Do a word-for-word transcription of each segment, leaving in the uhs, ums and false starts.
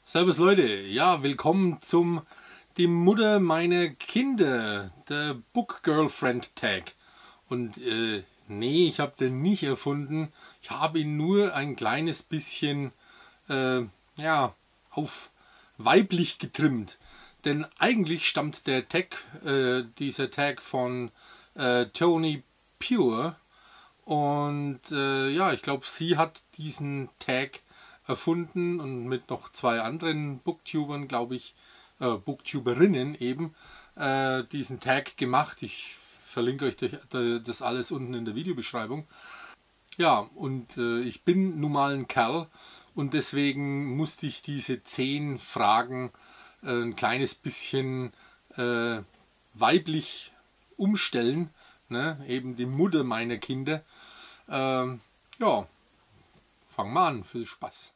Servus Leute, ja, willkommen zum Die Mutter meiner Kinder, der Book Girlfriend Tag. Und äh, nee, ich habe den nicht erfunden, ich habe ihn nur ein kleines bisschen äh, ja, auf weiblich getrimmt. Denn eigentlich stammt der Tag, äh, dieser Tag von äh, Toni Pure. Und äh, ja, ich glaube, sie hat diesen Tag erfunden und mit noch zwei anderen Booktubern, glaube ich, äh, Booktuberinnen eben, äh, diesen Tag gemacht. Ich verlinke euch das alles unten in der Videobeschreibung. Ja, und äh, ich bin nun mal ein Kerl und deswegen musste ich diese zehn Fragen äh, ein kleines bisschen äh, weiblich umstellen, ne? Eben die Mutter meiner Kinder. Ähm, ja, fangen wir an, viel Spaß.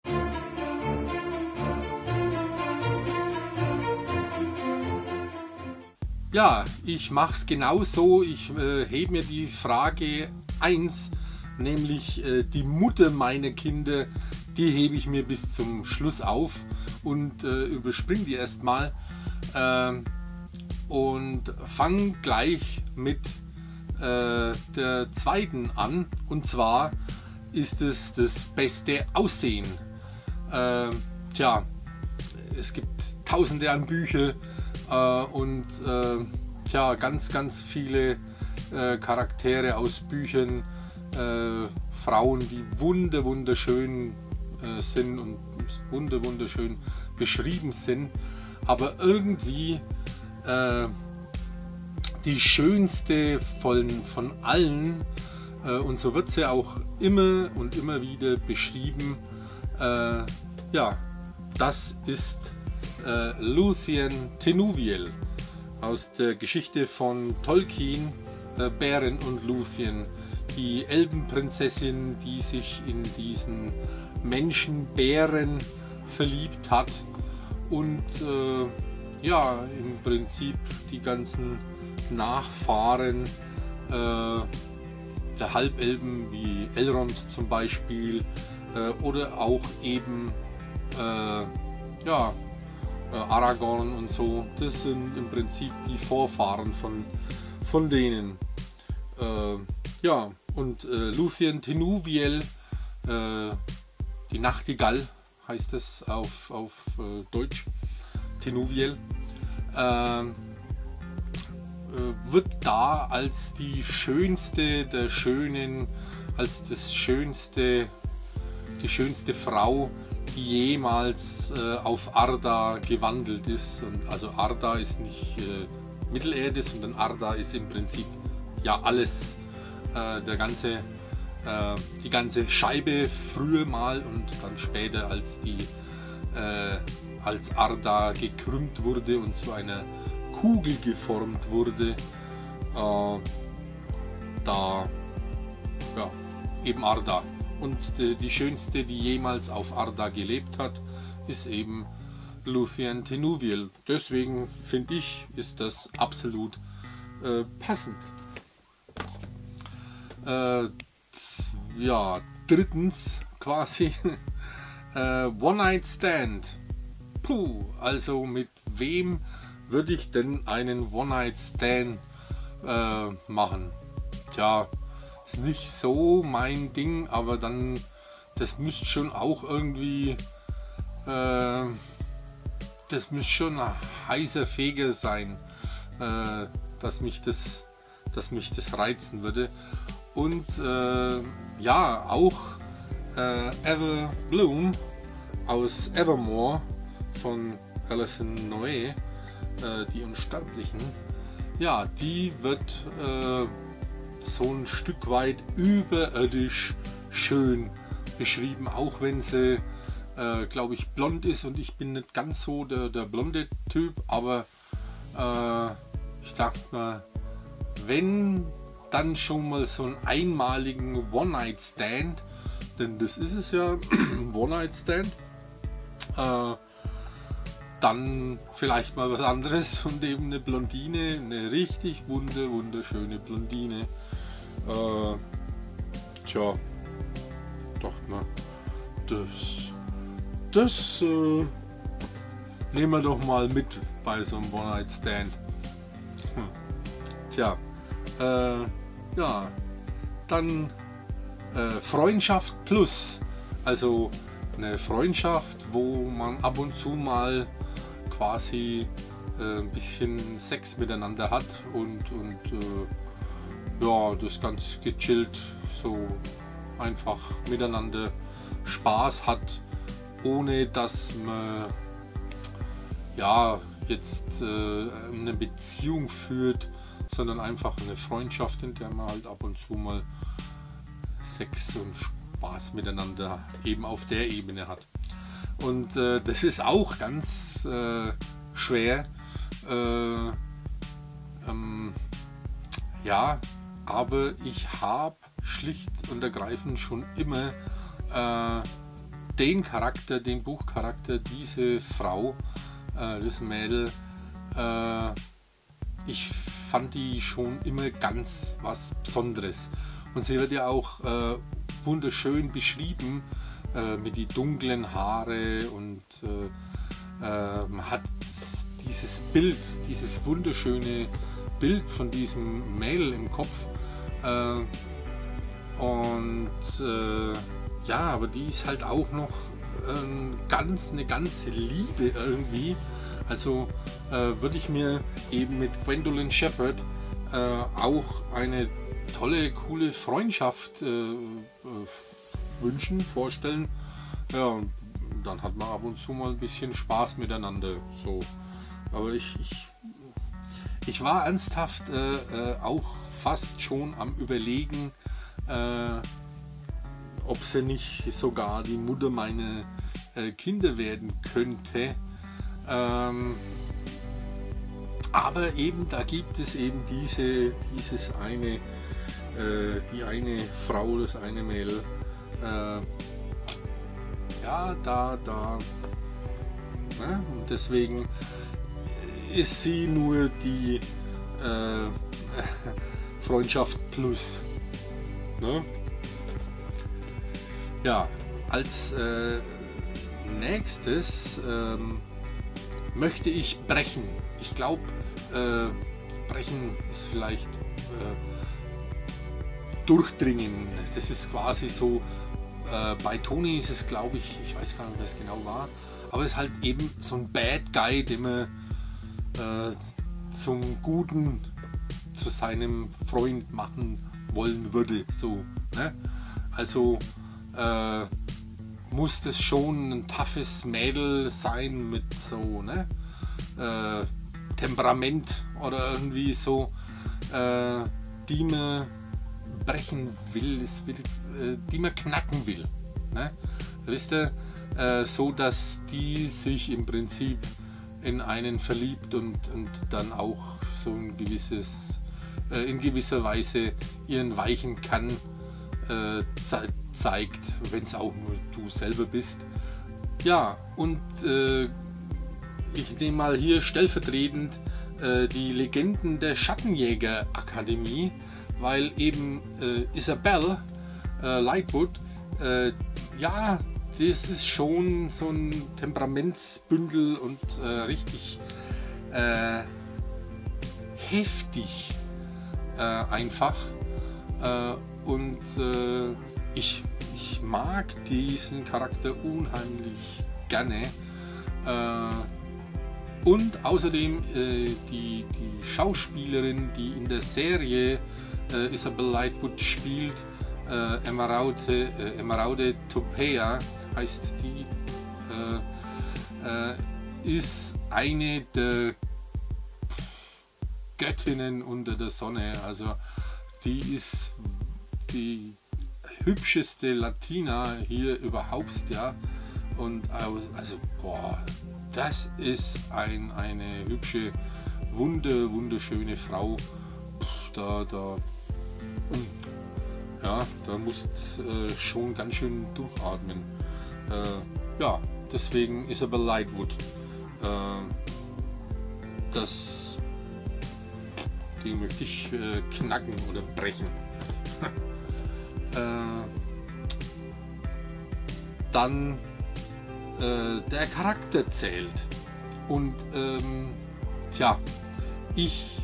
Ja, ich mache es genauso. Ich äh, hebe mir die Frage eins, nämlich äh, die Mutter meiner Kinder, die hebe ich mir bis zum Schluss auf und äh, überspringe die erstmal äh, und fange gleich mit äh, der zweiten an. Und zwar ist es das beste Aussehen. Äh, tja, es gibt tausende an Büchern. Uh, und uh, tja, ganz, ganz viele uh, Charaktere aus Büchern, uh, Frauen, die wunder, wunderschön uh, sind und wunder, wunderschön beschrieben sind, aber irgendwie uh, die schönste von, von allen, uh, und so wird sie auch immer und immer wieder beschrieben, uh, ja, das ist Uh, Luthien Tinuviel aus der Geschichte von Tolkien, uh, Beren und Luthien, die Elbenprinzessin, die sich in diesen Menschenbären verliebt hat und uh, ja, im Prinzip die ganzen Nachfahren uh, der Halbelben wie Elrond zum Beispiel uh, oder auch eben uh, ja, Aragorn und so, das sind im Prinzip die Vorfahren von, von denen. Äh, ja, und äh, Luthien Tinuviel, äh, die Nachtigall heißt es auf, auf äh, Deutsch, Tinuviel, äh, äh, wird da als die schönste der Schönen, als das schönste, die schönste Frau, die jemals äh, auf Arda gewandelt ist. Und also Arda ist nicht äh, Mittelerde, sondern Arda ist im Prinzip ja alles, äh, der ganze, äh, die ganze Scheibe früher mal und dann später, als die äh, als Arda gekrümmt wurde und zu einer Kugel geformt wurde, äh, da ja, eben Arda. Und die, die schönste, die jemals auf Arda gelebt hat, ist eben Luthien Tinuviel. Deswegen finde ich, ist das absolut äh, passend. Äh, ja, drittens quasi äh, One Night Stand. Puh, also mit wem würde ich denn einen One Night Stand äh, machen? Tja, nicht so mein Ding, aber dann, das müsste schon auch irgendwie, äh, das müsste schon ein heißer Feger sein, äh, dass mich das, dass mich das reizen würde. Und äh, ja, auch äh, Ever Bloom aus Evermore von Alison Noé, äh, die Unsterblichen, ja, die wird äh, so ein Stück weit überirdisch schön beschrieben, auch wenn sie, äh, glaube ich, blond ist und ich bin nicht ganz so der, der blonde Typ, aber äh, ich dachte mal, wenn dann schon mal so einen einmaligen One-Night-Stand, denn das ist es ja, ein One-Night-Stand, äh, dann vielleicht mal was anderes und eben eine Blondine, eine richtig wunder, wunderschöne Blondine. Äh, tja, dachte mal, das, das äh, nehmen wir doch mal mit bei so einem One-Night-Stand. Hm. Tja, äh, ja, dann äh, Freundschaft plus, also eine Freundschaft, wo man ab und zu mal quasi äh, ein bisschen Sex miteinander hat und, und äh, ja, das ganz gechillt, so einfach miteinander Spaß hat, ohne dass man ja jetzt äh, eine Beziehung führt, sondern einfach eine Freundschaft, in der man halt ab und zu mal Sex und Spaß miteinander eben auf der Ebene hat. Und äh, das ist auch ganz äh, schwer. Äh, ähm, ja, aber ich habe schlicht und ergreifend schon immer äh, den Charakter, den Buchcharakter, diese Frau, äh, das Mädel, äh, ich fand die schon immer ganz was Besonderes. Und sie wird ja auch äh, wunderschön beschrieben äh, mit die dunklen Haare und äh, äh, man hat dieses Bild, dieses wunderschöne Bild von diesem Mädel im Kopf. Äh, und äh, ja, aber die ist halt auch noch äh, ganz, eine ganze Liebe irgendwie. Also äh, würde ich mir eben mit Gwendolyn Shepherd äh, auch eine tolle, coole Freundschaft äh, äh, wünschen, vorstellen. Ja, und dann hat man ab und zu mal ein bisschen Spaß miteinander. So. Aber ich, ich, ich war ernsthaft äh, äh, auch fast schon am Überlegen, äh, ob sie nicht sogar die Mutter meiner äh, Kinder werden könnte. Ähm, aber eben, da gibt es eben diese, dieses eine, äh, die eine Frau, das eine Mädel. Äh, ja, da, da. Ne? Und deswegen ist sie nur die äh, Freundschaft plus. Ne? Ja, als äh, nächstes ähm, möchte ich brechen. Ich glaube, äh, brechen ist vielleicht äh, durchdringen. Das ist quasi so, äh, bei Toni ist es, glaube ich, ich weiß gar nicht, was es genau war, aber es ist halt eben so ein Bad Guy, den man äh, zum Guten, zu seinem Freund machen wollen würde. So, ne? Also äh, muss das schon ein toughes Mädel sein mit so, ne? Äh, Temperament oder irgendwie so, äh, die man brechen will, ist, will äh, die man knacken will. Ne? Wisst ihr, äh, so dass die sich im Prinzip in einen verliebt und, und dann auch so ein gewisses, äh, in gewisser Weise ihren weichen Kern äh, ze zeigt, wenn es auch nur du selber bist. Ja, und äh, ich nehme mal hier stellvertretend äh, die Legenden der Schattenjäger Akademie, weil eben äh, Isabelle äh, Lightwood, äh, ja, das ist schon so ein Temperamentsbündel und äh, richtig äh, heftig äh, einfach. Äh, und äh, ich, ich mag diesen Charakter unheimlich gerne. Äh, und außerdem äh, die, die Schauspielerin, die in der Serie äh, Isabelle Lightwood spielt, äh, Emeraude, äh, Emeraude Topea heißt die, äh, äh, ist eine der Göttinnen unter der Sonne. Also die ist die hübscheste Latina hier überhaupt, ja. Und also, boah, das ist ein, eine hübsche, wunder, wunderschöne Frau. Pff, da, da, ja, da musst äh, schon ganz schön durchatmen. Äh, ja, deswegen Isabelle Lightwood. Äh, das, die möchte ich äh, knacken oder brechen. äh, dann äh, der Charakter zählt. Und ähm, tja, ich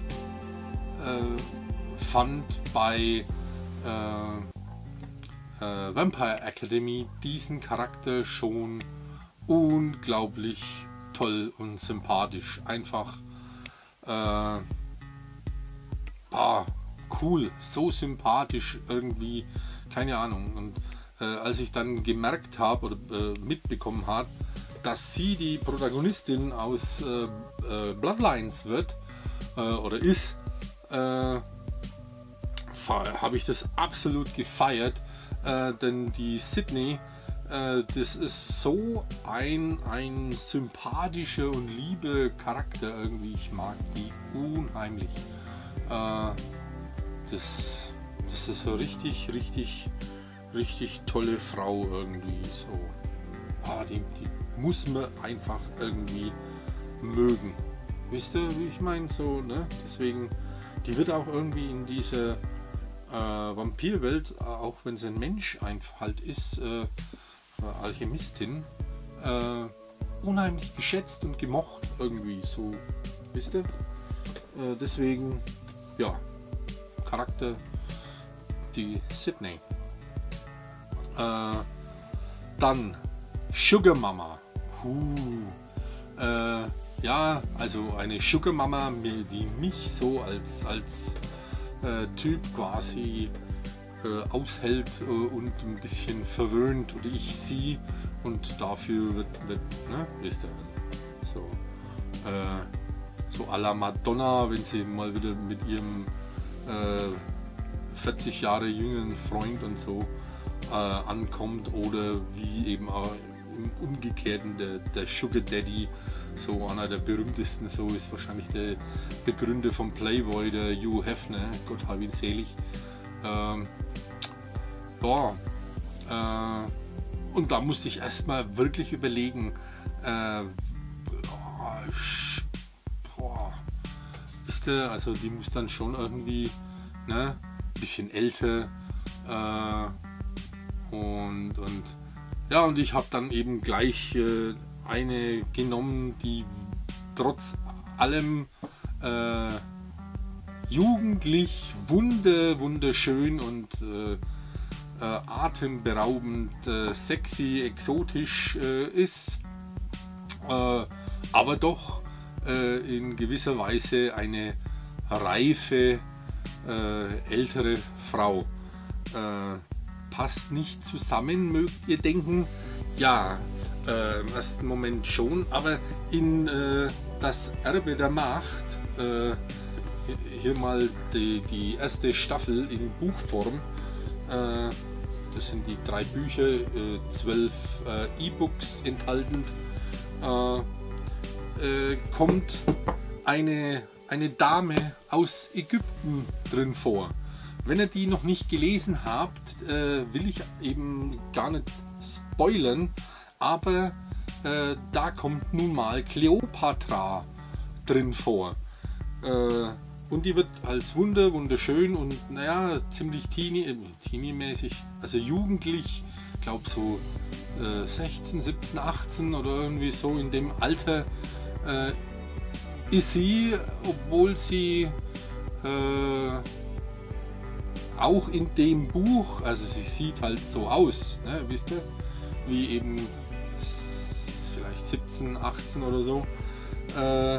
äh, fand bei äh, äh, Vampire Academy diesen Charakter schon unglaublich toll und sympathisch. Einfach äh, ah, cool, so sympathisch irgendwie, keine Ahnung. Und äh, als ich dann gemerkt habe oder äh, mitbekommen habe, dass sie die Protagonistin aus äh, äh, Bloodlines wird äh, oder ist, äh, habe ich das absolut gefeiert, äh, denn die Sydney, äh, das ist so ein, ein sympathischer und liebe Charakter irgendwie. Ich mag die unheimlich. Äh, das, das ist so richtig, richtig, richtig tolle Frau irgendwie. So, ah, die, die muss man einfach irgendwie mögen. Wisst ihr, wie ich meine? So, ne? Deswegen, die wird auch irgendwie in dieser äh, Vampirwelt, auch wenn sie ein Mensch einfach halt ist, äh, Alchemistin, äh, unheimlich geschätzt und gemocht irgendwie. So, wisst ihr? Äh, deswegen, ja, Charakter, die Sydney. Äh, dann Sugar Mama. Huh. Äh, ja, also eine Sugar Mama, die mich so als, als äh, Typ quasi äh, aushält äh, und ein bisschen verwöhnt, oder ich sie, und dafür wird, wird ne, wisst ihr, so, äh, so à la Madonna, wenn sie mal wieder mit ihrem äh, vierzig Jahre jüngeren Freund und so äh, ankommt, oder wie eben auch im Umgekehrten der, der Sugar Daddy, so einer der berühmtesten, so ist wahrscheinlich der Begründer von Playboy, der Hugh Hefner, Gott hab ihn selig. Ähm, ja, äh, und da musste ich erstmal wirklich überlegen, äh, boah, wisst ihr, also die muss dann schon irgendwie, ne, bisschen älter, äh, und, und ja, und ich habe dann eben gleich äh, eine genommen, die trotz allem äh, jugendlich, wunder, wunderschön und äh, äh, atemberaubend, äh, sexy, exotisch äh, ist, äh, aber doch äh, in gewisser Weise eine reife, äh, ältere Frau. Äh, passt nicht zusammen, mögt ihr denken? Ja, äh, im ersten Moment schon, aber in äh, das Erbe der Macht, äh, hier mal die, die erste Staffel in Buchform, äh, das sind die drei Bücher, äh, zwölf äh, E-Books enthaltend, äh, äh, kommt eine, eine Dame aus Ägypten drin vor. Wenn ihr die noch nicht gelesen habt, äh, will ich eben gar nicht spoilern, aber äh, da kommt nun mal Kleopatra drin vor. Äh, und die wird als wunder, wunderschön und naja, ziemlich teenie, äh, teenie-mäßig, also jugendlich, ich glaube so äh, sechzehn, siebzehn, achtzehn oder irgendwie so in dem Alter äh, ist sie, obwohl sie äh, auch in dem Buch, also sie sieht halt so aus, ne, wisst ihr, wie eben vielleicht siebzehn, achtzehn oder so, äh,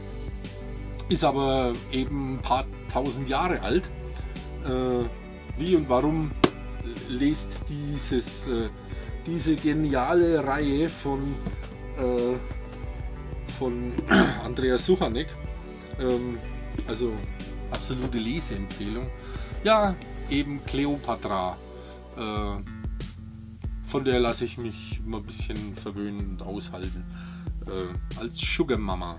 ist aber eben ein paar tausend Jahre alt. Äh, wie und warum lest dieses, äh, diese geniale Reihe von, äh, von Andreas Suchanek, ähm, also absolute Leseempfehlung. Ja, eben Kleopatra. Äh, von der lasse ich mich immer ein bisschen verwöhnen und aushalten. Äh, als Sugar Mama.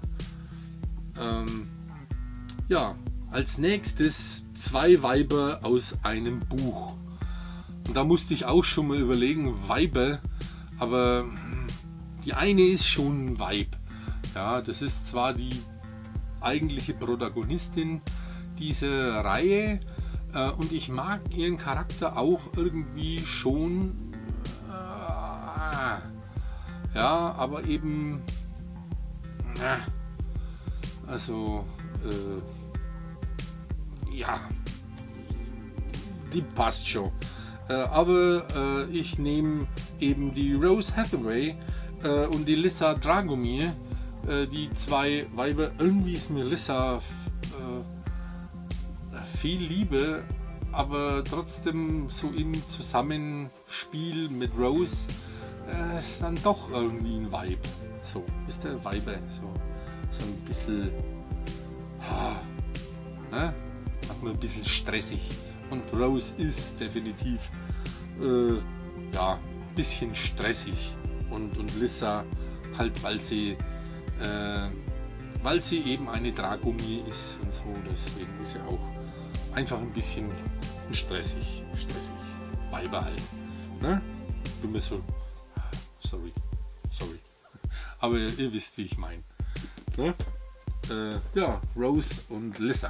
Ähm, ja, als nächstes zwei Weiber aus einem Buch. Und da musste ich auch schon mal überlegen, Weiber, aber die eine ist schon ein Weib. Ja, das ist zwar die eigentliche Protagonistin dieser Reihe, äh, und ich mag ihren Charakter auch irgendwie schon, äh, ja, aber eben na, also äh, ja, die passt schon. Äh, aber äh, ich nehme eben die Rose Hathaway äh, und die Lissa Dragomir, äh, die zwei Weiber. Irgendwie ist mir Lissa äh, viel Liebe, aber trotzdem so im Zusammenspiel mit Rose äh, ist dann doch irgendwie ein Vibe. So ist der Weiber, so, so ein bisschen, ah, ne? Manchmal ein bisschen stressig. Und Rose ist definitiv äh, ja, ein bisschen stressig. Und, und Lissa halt, weil sie, äh, weil sie eben eine Dragomir ist und so, deswegen ist sie auch einfach ein bisschen stressig, stressig. Weiber halt. Ne? Du bist so, sorry, sorry. Aber ihr, ihr wisst, wie ich meine. Ne? Äh, ja, Rose und Lissa.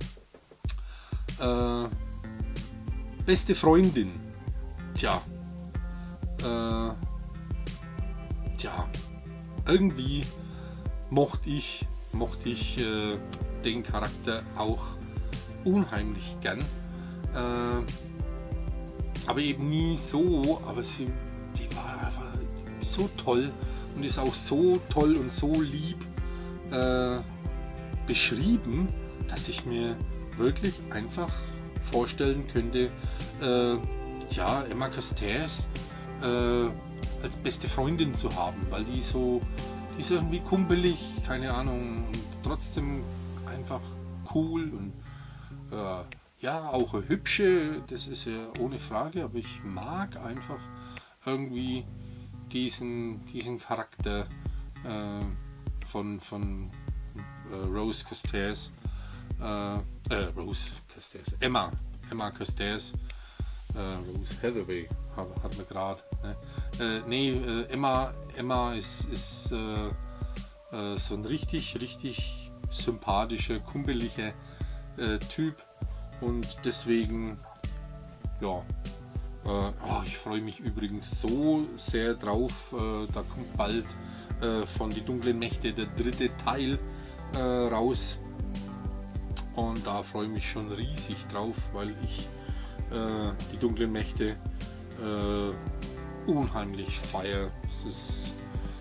Äh, beste Freundin. Tja. Äh, tja. Irgendwie mochte ich, mochte ich äh, den Charakter auch unheimlich gern. Äh, aber eben nie so. Aber sie, die war einfach so toll und ist auch so toll und so lieb äh, beschrieben, dass ich mir wirklich einfach vorstellen könnte, äh, ja, Emma Casteres äh, als beste Freundin zu haben, weil die so, die ist irgendwie kumpelig, keine Ahnung, und trotzdem einfach cool und äh, ja, auch eine hübsche, das ist ja ohne Frage, aber ich mag einfach irgendwie diesen, diesen Charakter äh, von, von äh, Rose Casteres. Äh, äh, Rose Casteres, Emma, Emma Casteres, äh, Rose Hathaway hat man gerade. Ne? Äh, nee, äh, Emma, Emma ist, ist äh, äh, so ein richtig, richtig sympathischer, kumpeliger äh, Typ und deswegen, ja, äh, oh, ich freue mich übrigens so sehr drauf. Äh, da kommt bald äh, von Die dunklen Mächte der dritte Teil äh, raus. Und da freue ich mich schon riesig drauf, weil ich äh, die dunklen Mächte äh, unheimlich feiere. Es ist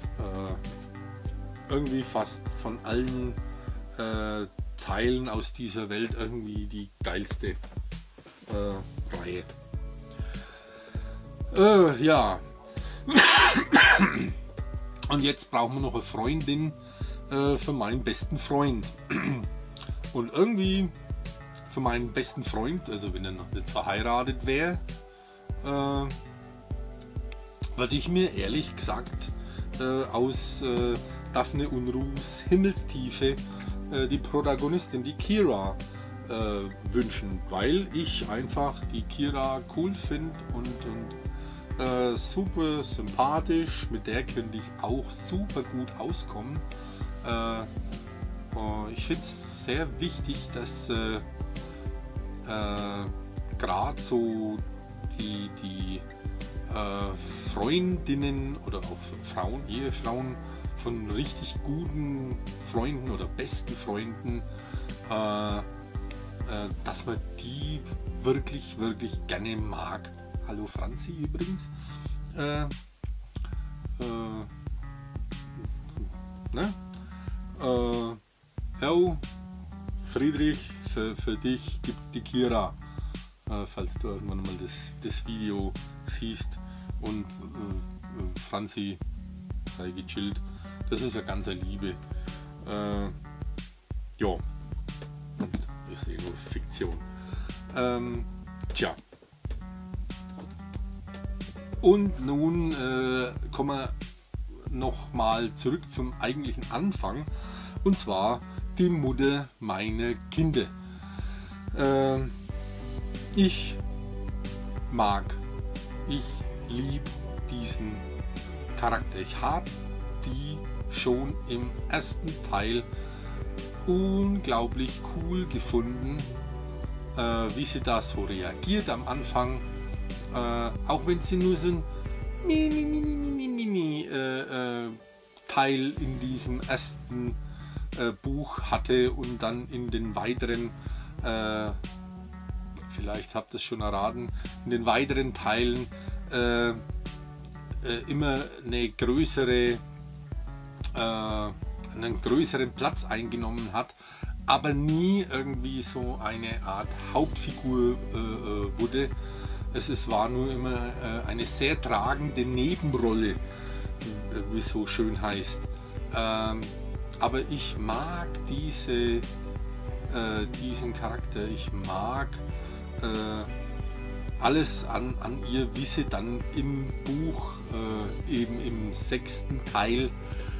äh, irgendwie fast von allen äh, Teilen aus dieser Welt irgendwie die geilste äh, Reihe. Äh, ja. Und jetzt brauchen wir noch eine Freundin äh, für meinen besten Freund. Und irgendwie für meinen besten Freund, also wenn er noch nicht verheiratet wäre, äh, würde ich mir ehrlich gesagt äh, aus äh, Daphne Unruhs Himmelstiefe äh, die Protagonistin, die Kira, äh, wünschen, weil ich einfach die Kira cool finde und, und äh, super sympathisch, mit der könnte ich auch super gut auskommen. Äh, äh, ich finde es sehr wichtig, dass äh, äh, gerade so die, die äh, Freundinnen oder auch Frauen, Ehefrauen von richtig guten Freunden oder besten Freunden, äh, äh, dass man die wirklich, wirklich gerne mag. Hallo Franzi übrigens. Äh, äh, ne? Äh, yo, Friedrich, für, für dich gibt es die Kira, äh, falls du irgendwann mal das, das Video siehst. Und äh, Franzi, sei gechillt, das ist eine ganze Liebe. Äh, ja, und ist eh nur Fiktion. Ähm, tja. Und nun äh, kommen wir nochmal zurück zum eigentlichen Anfang. Und zwar die Mutter meiner Kinder. Äh, ich mag, ich liebe diesen Charakter. Ich habe die schon im ersten Teil unglaublich cool gefunden, äh, wie sie da so reagiert am Anfang. Äh, auch wenn sie nur so ein mini, mini, mini, mini äh, äh, Teil in diesem ersten äh, Buch hatte und dann in den weiteren, äh, vielleicht habt ihr es schon erraten, in den weiteren Teilen äh, äh, immer eine größere, äh, einen größeren Platz eingenommen hat, aber nie irgendwie so eine Art Hauptfigur äh, wurde. Es ist, war nur immer äh, eine sehr tragende Nebenrolle, wie es so schön heißt. Ähm, aber ich mag diese, äh, diesen Charakter, ich mag äh, alles an, an ihr, wie sie dann im Buch, äh, eben im sechsten Teil,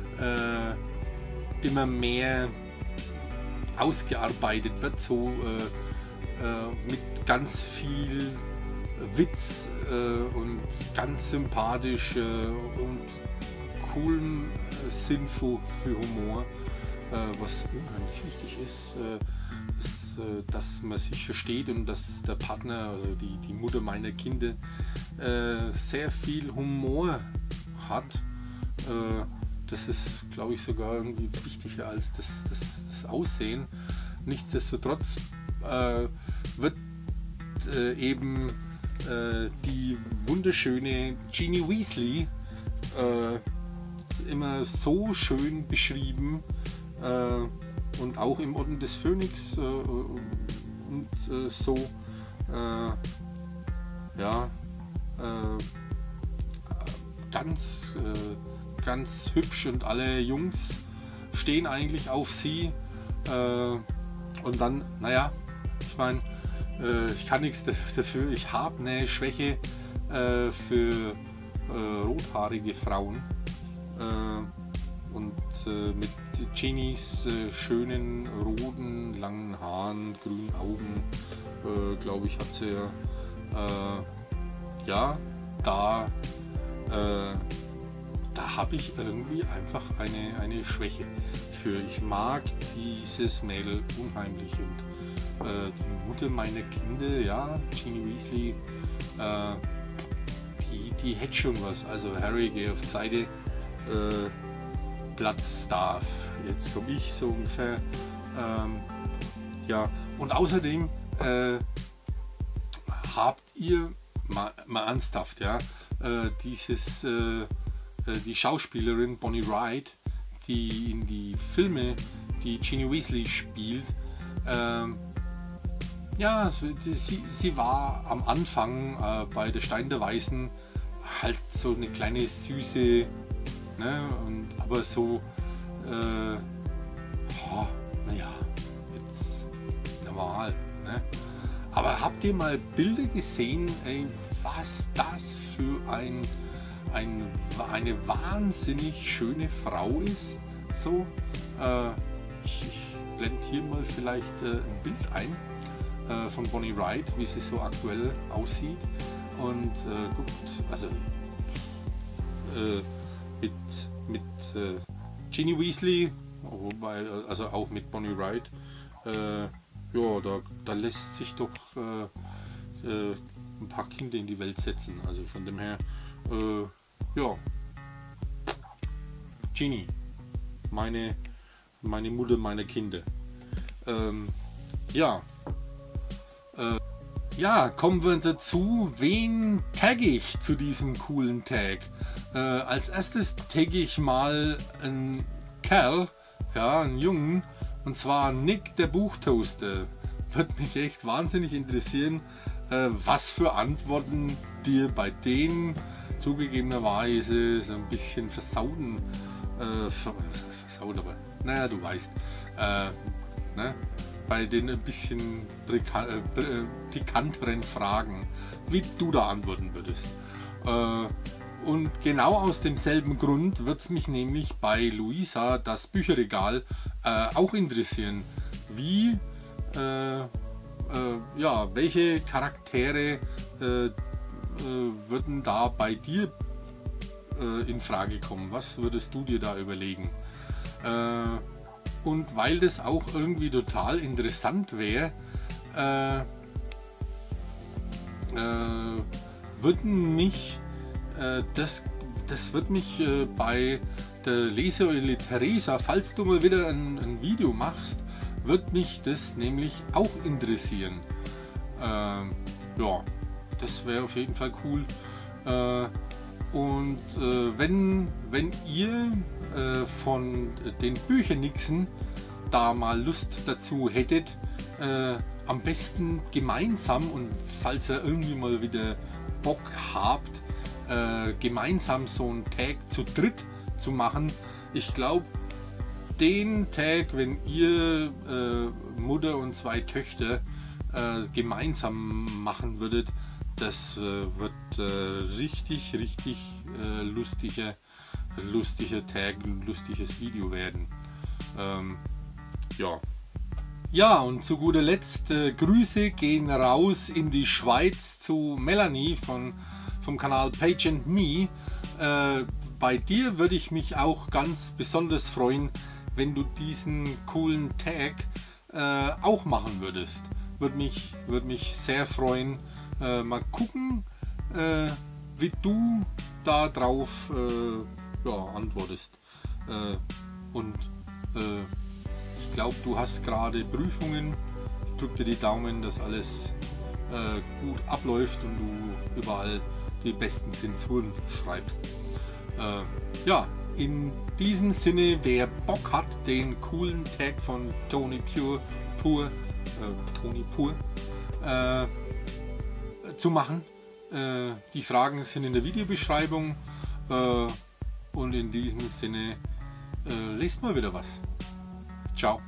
äh, immer mehr ausgearbeitet wird, so äh, äh, mit ganz viel Witz äh, und ganz sympathisch äh, und coolen äh, Sinn für, für Humor, äh, was unheimlich wichtig ist, äh, ist äh, dass man sich versteht und dass der Partner, also die, die Mutter meiner Kinder, äh, sehr viel Humor hat. Äh, das ist, glaube ich, sogar irgendwie wichtiger als das, das, das Aussehen. Nichtsdestotrotz äh, wird äh, eben äh, die wunderschöne Ginny Weasley äh, immer so schön beschrieben äh, und auch im Orden des Phönix äh, und äh, so äh, ja äh, ganz äh, ganz hübsch und alle Jungs stehen eigentlich auf sie. Äh, und dann, naja, ich meine, äh, ich kann nichts dafür, ich habe eine Schwäche äh, für äh, rothaarige Frauen. Äh, und äh, mit Ginnys äh, schönen, roten, langen Haaren, grünen Augen, äh, glaube ich, hat sie ja, äh, ja, da äh, da habe ich irgendwie einfach eine, eine Schwäche für. Ich mag dieses Mädel unheimlich und äh, die Mutter meiner Kinder, ja, Ginny Weasley, äh, die, die hätte schon was. Also Harry, geh auf Seite, äh, Platz da. Jetzt komme ich so ungefähr. Ähm, ja, und außerdem äh, habt ihr mal, mal ernsthaft, ja, äh, dieses äh, die Schauspielerin Bonnie Wright, die in die Filme, die Ginny Weasley spielt, ähm, ja, sie, sie war am Anfang äh, bei der Stein der Weisen halt so eine kleine süße, ne, und, aber so, äh, oh, naja, jetzt normal, ne? Aber habt ihr mal Bilder gesehen, ey, was das für ein Ein, eine wahnsinnig schöne Frau ist. So, äh, ich, ich blende hier mal vielleicht äh, ein Bild ein äh, von Bonnie Wright, wie sie so aktuell aussieht. Und äh, gut, also äh, mit, mit äh, Ginny Weasley, wobei, also auch mit Bonnie Wright, äh, ja, da, da lässt sich doch äh, äh, ein paar Kinder in die Welt setzen. Also von dem her, äh, ja, Ginny, meine, meine Mutter, meine Kinder. Ähm, ja, äh, ja, kommen wir dazu, wen tagge ich zu diesem coolen Tag? Äh, als erstes tagge ich mal einen Kerl, ja, einen Jungen, und zwar Nick der Buchtoaster. Wird mich echt wahnsinnig interessieren, äh, was für Antworten dir bei denen zugegebenerweise so ein bisschen versauten, äh, versaut, aber naja, du weißt, äh, ne, bei den ein bisschen äh, pikanteren Fragen, wie du da antworten würdest. Äh, und genau aus demselben Grund wird es mich nämlich bei Luisa, das Bücherregal, äh, auch interessieren, wie, äh, äh, ja, welche Charaktere äh, würden da bei dir äh, in Frage kommen? Was würdest du dir da überlegen? Äh, und weil das auch irgendwie total interessant wäre, äh, äh, würden mich äh, das, das wird mich äh, bei der Leseeule Theresa, falls du mal wieder ein, ein Video machst, wird mich das nämlich auch interessieren. Ähm, ja, das wäre auf jeden Fall cool. Äh, und äh, wenn, wenn ihr äh, von den Büchernixen da mal Lust dazu hättet, äh, am besten gemeinsam, und falls ihr irgendwie mal wieder Bock habt, äh, gemeinsam so einen Tag zu dritt zu machen. Ich glaube, den Tag, wenn ihr äh, Mutter und zwei Töchter äh, gemeinsam machen würdet, das äh, wird äh, richtig, richtig äh, lustiger, lustiger Tag, ein lustiges Video werden. Ähm, ja. Ja, und zu guter Letzt, äh, Grüße gehen raus in die Schweiz zu Melanie von, vom Kanal Page and Me. Äh, bei dir würde ich mich auch ganz besonders freuen, wenn du diesen coolen Tag äh, auch machen würdest. Würde mich, würde mich sehr freuen. Äh, mal gucken, äh, wie du da drauf äh, ja, antwortest. Äh, und äh, ich glaube, du hast gerade Prüfungen. Ich drücke dir die Daumen, dass alles äh, gut abläuft und du überall die besten Zensuren schreibst. Äh, ja, in diesem Sinne, wer Bock hat, den coolen Tag von Tony Pure, Pur, äh, Tony Pur äh, zu machen, äh, die Fragen sind in der Videobeschreibung, äh, und in diesem Sinne, äh, lest mal wieder was. Ciao.